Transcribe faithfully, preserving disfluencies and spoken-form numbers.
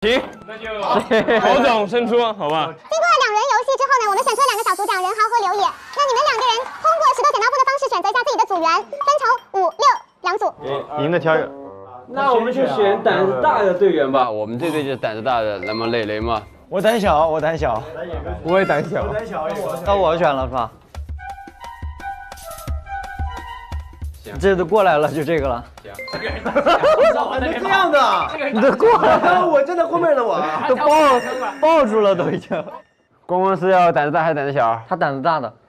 行，那就侯总胜出，好吧？ 经过两轮游戏之后呢，我们选出了两个小组长任豪和刘野。那你们两个人通过石头剪刀布的方式选择一下自己的组员，分成五六两组。 赢的挑。 那我们就选胆子大的队员吧。我们这队就是胆子大的，那么磊磊嘛。 我胆小，我胆小， 我也胆小。 到我选了是吧？这都过来了，就这个了。 能这样的？ 你都过来了， 我站在后面的我都抱抱住了都已经。 光光是要胆子大还是胆子小？ 他胆子大的。